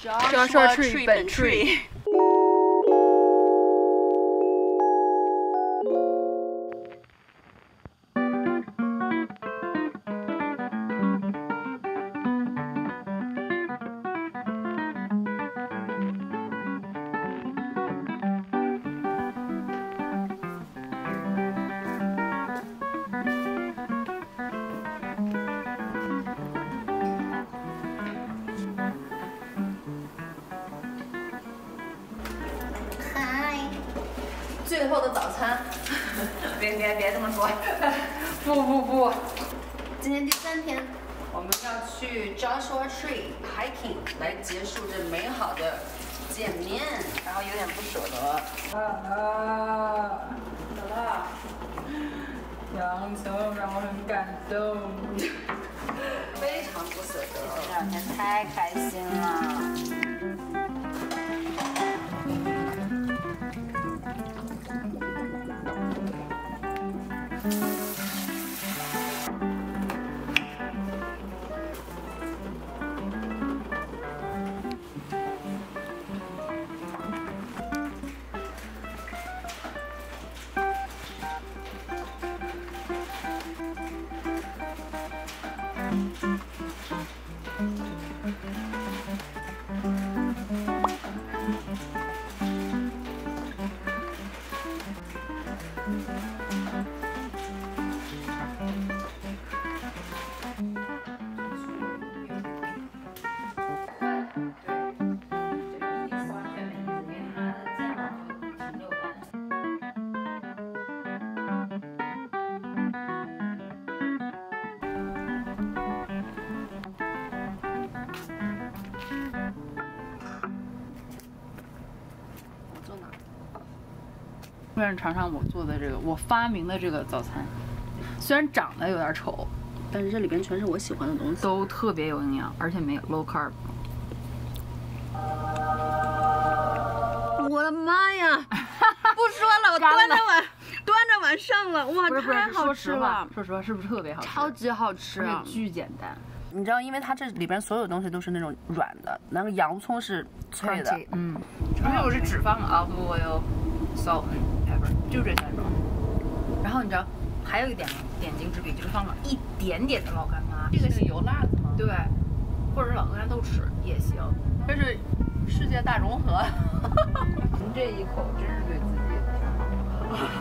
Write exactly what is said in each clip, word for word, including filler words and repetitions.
Joshua Tree 本 Tree。 最后的早餐， 别别别这么说，不不不， 今天第三天，我们要去 Joshua Tree hiking 来结束这美好的见面，然后有点不舍得。 啊，怎么了？洋葱让我很感动， 非常不舍得。 这两天太开心了。 让你尝尝我做的这个，我发明的这个早餐，虽然长得有点丑， 但是这里边全是我喜欢的东西， 都特别有营养，而且没有 low carb。 我的妈呀！不说了，我端着碗，端着碗上了，哇，太好吃了！ 说实话，是不是特别好吃？ 超级好吃啊， 巨简单。 你知道，因为它这里边所有东西都是那种软的，那个洋葱是脆的， 嗯，因为我是只放 olive oil、salt and pepper， 就这三种。然后你知道，还有一点点睛之笔，就是放了一点点的老干妈。 这个是油辣子吗？ 对，或者老干豆豉也行。 这是世界大融合。 您这一口真是对自己挺好。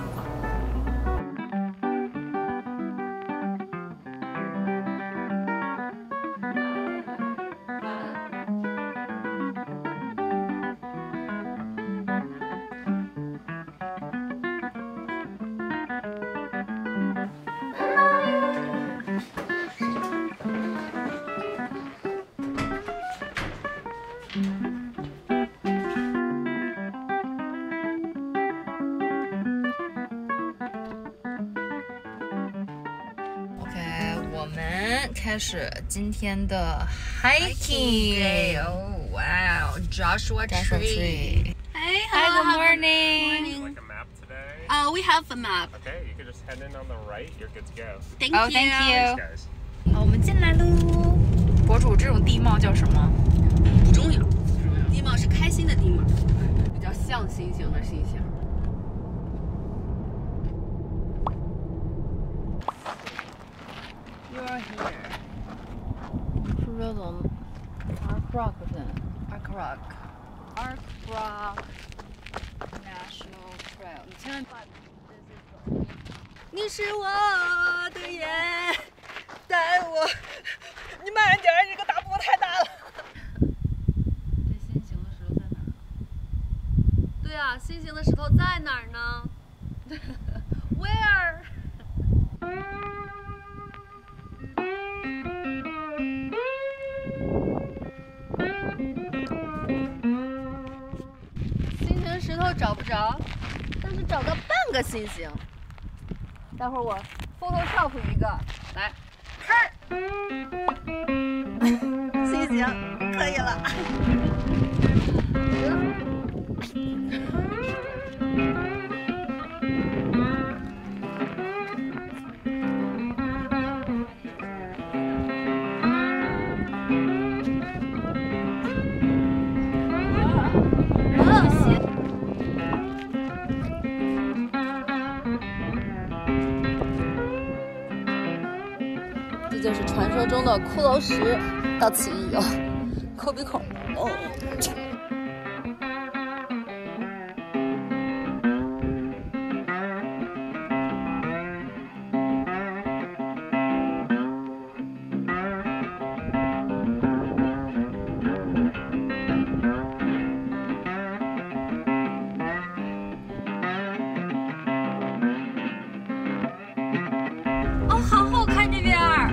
我们开始今天的 hiking。哦，哇 ，Joshua Tree。 Hey, Hi, hello. good morning. Good morning. Like a map today? Uh, we have a map. Okay, you can just head in on the right. You're good to go. Thank Oh, you. thank Thanks, you. guys. 好，我们进来喽。博主，这种地貌叫什么？ 不重要，地貌是开心的地貌，比较像星星的星星。 You are here。是这种 Ark Rock 是 Ark Rock。Ark Rock National Trail。你千万把你是我的眼，带我。你慢点儿，你这个大步太大了。 这心形的石头在哪儿？ 对啊，心形的石头在哪儿呢？Where？ 心形石头找不着，但是找到半个心形。待会儿我 Photoshop 一个，来，拍，心形可以了。 说中的骷髅石到此一游，抠鼻孔。哦。 好好看这边儿，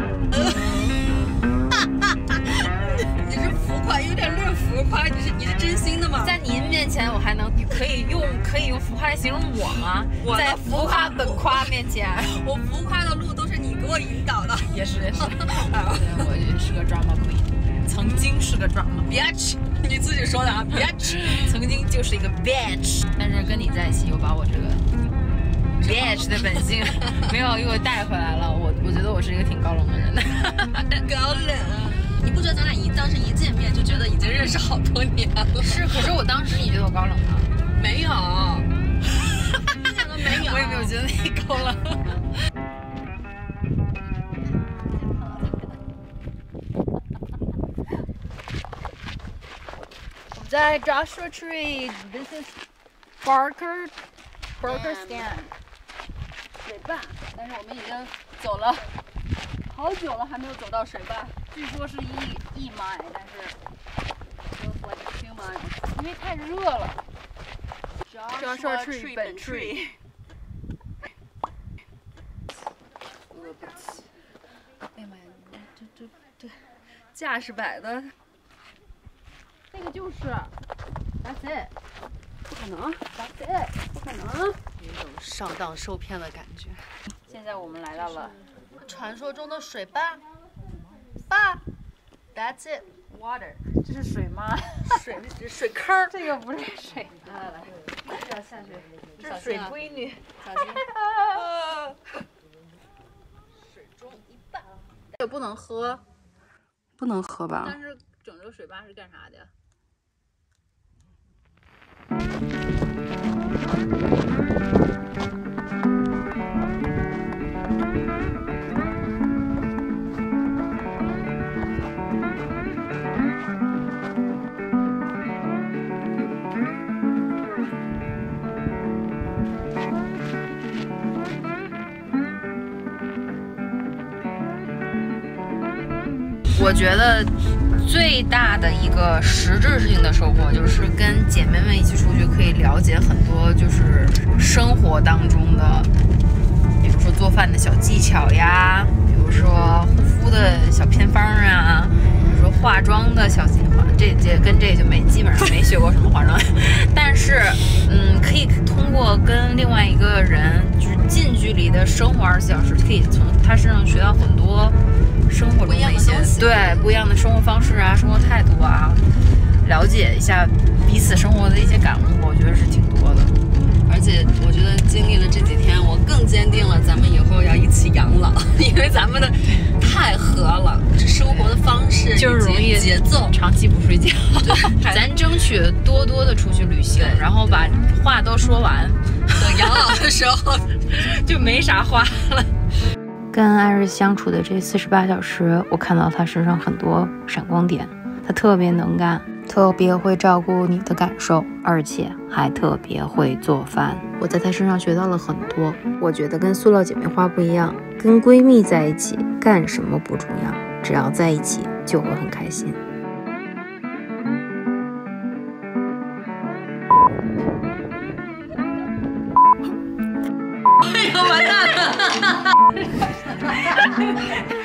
你是浮夸，有点略浮夸。你是你是真心的吗？ 在您面前，我还能可以用可以用浮夸来形容我吗？ 我在浮夸本夸面前， 我浮夸的路都是你给我引导的。 也是也是，我也是个 drama queen， 曾经是个 drama bitch， 你自己说的啊 ，bitch， 曾经就是一个 bitch， 但是跟你在一起，又把我这个。bitch 的本性没有给我带回来了，我我觉得我是一个挺高冷的人的。 高冷，你不觉得咱俩一当时一见面就觉得已经认识好多年了？ 是，可是我当时你觉得我高冷吗？ 没有，一点都没有。 我也没有觉得你高冷。我们在 Joshua Tree，this is Barker Barker Stand。水坝，但是我们已经走了好久了，还没有走到水坝。据说是一一迈，但是 feels like two miles， 因为太热了。Joshua Tree 本 tree。哎呀妈呀，这这这架势摆的，那个就是 ，That's it。不可能 ，That's it， 不可能。 有一种上当受骗的感觉。 现在我们来到了传说中的水坝，坝 ，That's it，water， 这是水吗？ 水水坑， 这个不是水。来来来，这要下去，这是水闺女， 小心。 水中一半，这个不能喝， 不能喝吧？ 但是整这个水坝是干啥的？我觉得最大的一个实质性的收获，就是跟姐妹们一起出去，可以了解很多就是生活当中的，比如说做饭的小技巧呀，比如说护肤的小偏方啊，比如说化妆的小技巧，这这跟这就没基本上没学过什么化妆，但是嗯，可以通过跟另外一个人就是近距离的生活二十四小时，可以从他身上学到很多。生活中的一些对不一样的生活方式啊，生活态度啊，了解一下彼此生活的一些感悟，我觉得是挺多的。 而且我觉得经历了这几天，我更坚定了咱们以后要一起养老，因为咱们的太合了，这生活的方式就是容易节奏， 长期不睡觉。咱争取多多的出去旅行，然后把话都说完， 等养老的时候就没啥话了。跟艾瑞相处的这四十八小时，我看到他身上很多闪光点。他特别能干，特别会照顾你的感受，而且还特别会做饭。我在他身上学到了很多。我觉得跟塑料姐妹花不一样，跟闺蜜在一起干什么不重要，只要在一起就会很开心。 哎呦完蛋了！